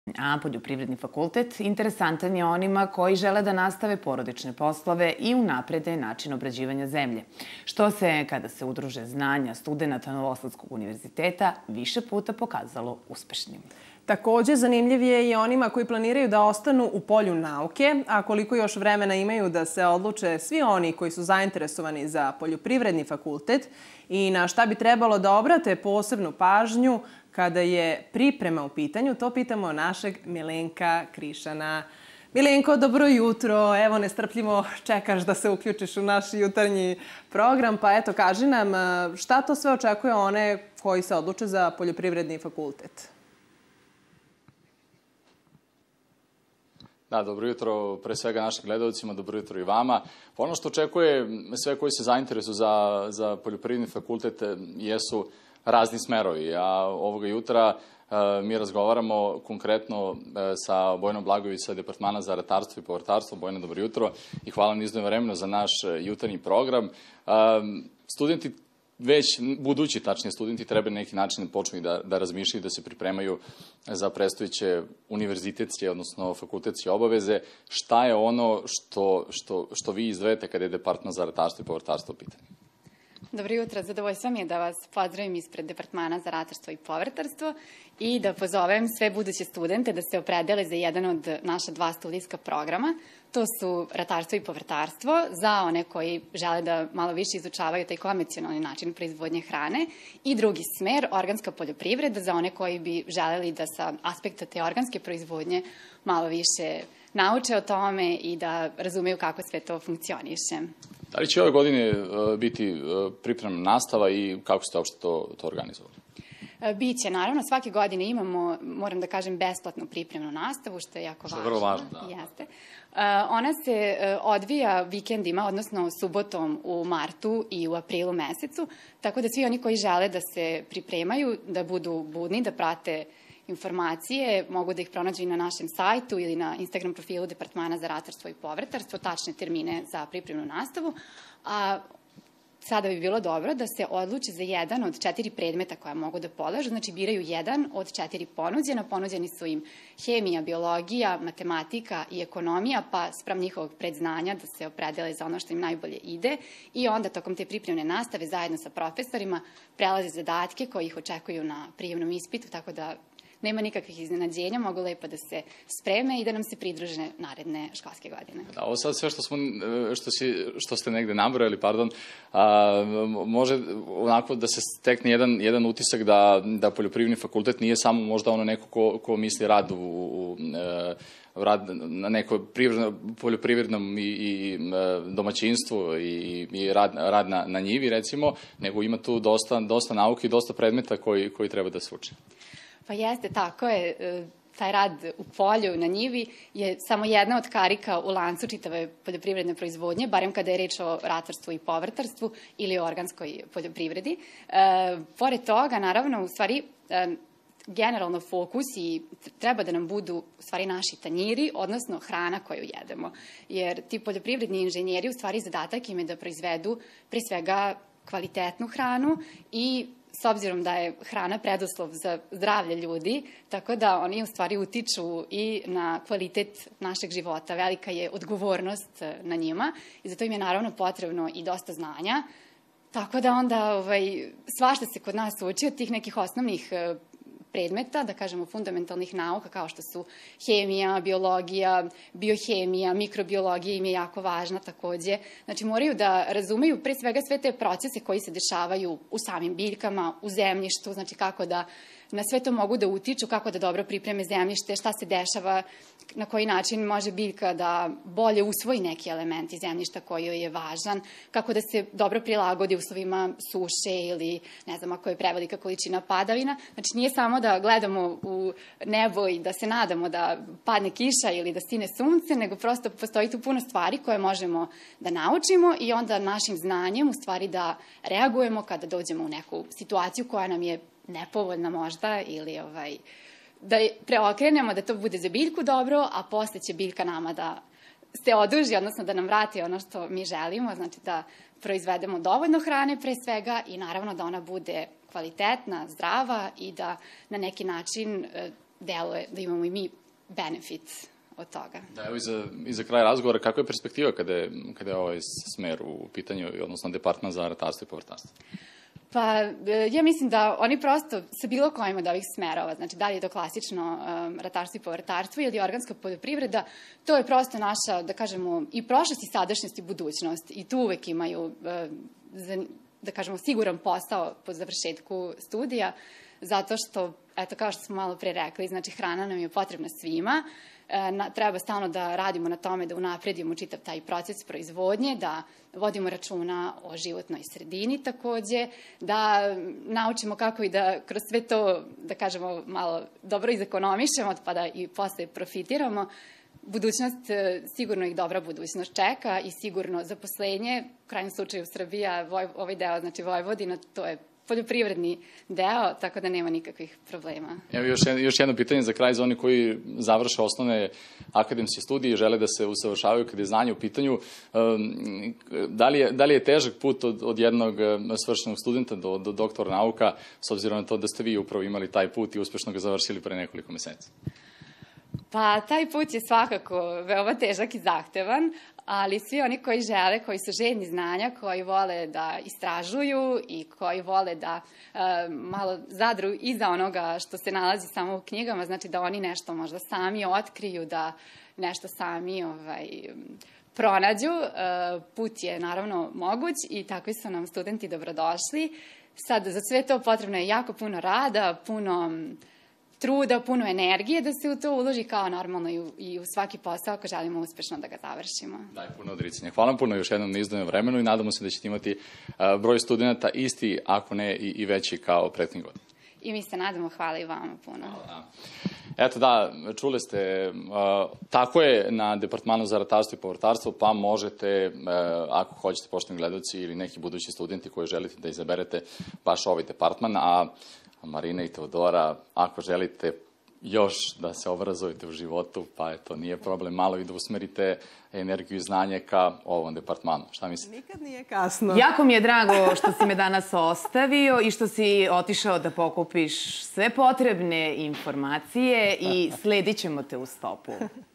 A poljoprivredni fakultet interesantan je onima koji žele da nastave porodične poslove i unaprede način obrađivanja zemlje, što se, kada se udruže znanja studenta Novosadskog univerziteta, više puta pokazalo uspešnim. Takođe, zanimljiv je i onima koji planiraju da ostanu u polju nauke, a koliko još vremena imaju da se odluče svi oni koji su zainteresovani za poljoprivredni fakultet i na šta bi trebalo da obrate posebnu pažnju kada je priprema u pitanju, to pitamo našeg Milenka Krišana. Milenko, dobro jutro. Evo, nestrpljivo čekaš da se uključiš u naš jutarnji program, pa eto, kaži nam šta to sve očekuje one koji se odluče za poljoprivredni fakultet? Da, dobro jutro pre svega našim gledalcima, dobro jutro i vama. Ono što očekuje sve koji se zainteresuju za poljoprivredni fakultet jesu razni smerovi, a ovoga jutra mi razgovaramo konkretno sa Bojanom Blagojević sa Departmana za ratarstvo i povrtarstvo. Bojana, dobro jutro i hvala na izdvojeno vremena za naš jutarnji program. Studenti, već budući tačnije studenti, treba na neki način počnu da razmišljaju, da se pripremaju za predstojeće univerzitetske, odnosno fakultetske obaveze. Šta je ono što vi izdvajate kada je Departman za ratarstvo i povrtarstvo u pitanju? Dobro jutro, zadovoljstvo mi je da vas pozdravim ispred Departmana za ratarstvo i povrtarstvo i da pozovem sve buduće studente da se opredele za jedan od naša 2 studijska programa. To su ratarstvo i povrtarstvo za one koji žele da malo više izučavaju taj konvencionalni način proizvodnje hrane i drugi smer, organska poljoprivreda, za one koji bi želeli da sa aspekta te organske proizvodnje malo više nauče o tome i da razumeju kako sve to funkcioniše. Da li će ove godine biti pripremna nastava i kako ste uopšte to organizovali? Biće, naravno, svake godine imamo, moram da kažem, besplatnu pripremnu nastavu, što je jako važno. Što je vrlo važno, da. Jeste. Ona se odvija vikendima, odnosno subotom u martu i u aprilu mesecu, tako da svi oni koji žele da se pripremaju, da budu budni, da prate informacije, mogu da ih pronađu i na našem sajtu ili na Instagram profilu Departmana za ratarstvo i povrtarstvo, tačne termine za pripremnu nastavu, a sada bi bilo dobro da se odluče za jedan od 4 predmeta koja mogu da polažu, znači biraju jedan od 4 ponuđena. Ponuđeni su im hemija, biologija, matematika i ekonomija, pa sprem njihovog predznanja da se opredele za ono što im najbolje ide i onda tokom te pripremne nastave zajedno sa profesorima prelaze zadatke koji ih očekuju na prijemnom ispitu, tako da nema nikakvih iznenađenja, mogu lepo da se spreme i da nam se pridruže naredne školske godine. Da, ovo sad sve što ste negde nabrojali, može onako da se stekne jedan utisak da poljoprivredni fakultet nije samo možda ono neko ko misli rad na neko poljoprivrednom i domaćinstvu i rad na njivi, recimo, nego ima tu dosta nauke i dosta predmeta koji treba da se uče. Pa jeste, tako je. Taj rad u polju, na njivi, je samo jedna od karika u lancu čitave poljoprivredne proizvodnje, barem kada je reč o ratarstvu i povrtarstvu ili o organskoj poljoprivredi. Pored toga, naravno, u stvari, generalno fokus i treba da nam budu u stvari naši tanjiri, odnosno hrana koju jedemo. Jer ti poljoprivredni inženjeri, u stvari, zadatak im je da proizvedu pre svega kvalitetnu hranu i s obzirom da je hrana preduslov za zdravlje ljudi, tako da oni u stvari utiču i na kvalitet našeg života. Velika je odgovornost na njima i zato im je naravno potrebno i dosta znanja. Tako da onda svašta se kod nas uči od tih nekih osnovnih predmeta, da kažemo fundamentalnih nauka kao što su hemija, biologija, biohemija, mikrobiologija im je jako važna takođe. Znači moraju da razumeju pre svega sve te procese koji se dešavaju u samim biljkama, u zemljištu, znači kako da na sve to mogu da utiču, kako da dobro pripreme zemljište, šta se dešava, na koji način može biljka da bolje usvoji neki element iz zemljišta koji joj je važan, kako da se dobro prilagodi uslovima suše ili, ne znam, ako je prevelika količina padavina. Znači nije samo da gledamo u nebo i da se nadamo da padne kiša ili da stine sunce, nego prosto postoji tu puno stvari koje možemo da naučimo i onda našim znanjem u stvari da reagujemo kada dođemo u neku situaciju koja nam je nepovoljna možda ili da preokrenemo da to bude za biljku dobro, a posle će biljka nama da se oduži, odnosno da nam vrati ono što mi želimo, znači da proizvedemo dovoljno hrane pre svega i naravno da ona bude kvalitetna, zdrava i da na neki način deluje da imamo i mi benefit od toga. Da, evo i za kraj razgovora, kakva je perspektiva kada je ovaj smer u pitanju, odnosno departman za ratarstvo i povrtarstvo? Pa, ja mislim da oni prosto sa bilo kojim od ovih smerova, znači da li je to klasično ratarstvo i povrtarstvo ili organska poljoprivreda, to je prosto naša, da kažemo, i prošlost i sadašnjost i budućnost. I tu uvek imaju, da kažemo, siguran posao po završetku studija, zato što, eto, kao što smo malo pre rekli, znači hrana nam je potrebna svima, treba stalno da radimo na tome da unapredimo čitav taj proces proizvodnje, da vodimo računa o životnoj sredini takođe, da naučimo kako i da kroz sve to, da kažemo, malo dobro izekonomišemo, pa da i posle profitiramo. Budućnost, sigurno ih dobra budućnost čeka i sigurno zaposlenje, u krajnjem slučaju Srbija, ovaj deo, znači Vojvodina, to je poljoprivredni deo, tako da nema nikakvih problema. Evo još jedno pitanje za kraj za oni koji završe osnovne akademske studije i žele da se usavršavaju kada je znanje u pitanju. Da li je težak put od jednog svršenog studenta do doktora nauka, s obzirom na to da ste vi upravo imali taj put i uspešno ga završili pre nekoliko meseci? Pa, taj put je svakako veoma težak i zahtevan, ali svi oni koji žele, koji su željni znanja, koji vole da istražuju i koji vole da malo zadru iza onoga što se nalazi samo u knjigama, znači da oni nešto možda sami otkriju, da nešto sami pronađu. Put je naravno moguć i takvi su nam studenti dobrodošli. Sad, za sve to potrebno je jako puno rada, puno truda, puno energije da se u to uloži kao normalno i u svaki posao ako želimo uspešno da ga završimo. Da, i puno odricanja. Hvala vam puno još jednom na izdvojenom vremenu i nadamo se da ćete imati broj studenta isti, ako ne i veći kao prethodnih godina. I mi se nadamo, hvala i vama puno. Hvala. Eto da, čuli ste, tako je na Departmanu za ratarstvo i povrtarstvo, pa možete, ako hoćete, poštovani gledaoci ili neki budući studenti koji želite da izaberete baš ovaj departman, a Marina i Teodora, ako želite još da se obrazujete u životu, pa eto, nije problem malo i da usmerite energiju i znanje ka ovom departmanu. Šta mislite? Nikad nije kasno. Jako mi je drago što si me danas ostavio i što si otišao da pokupiš sve potrebne informacije i sledit ćemo te u stopu.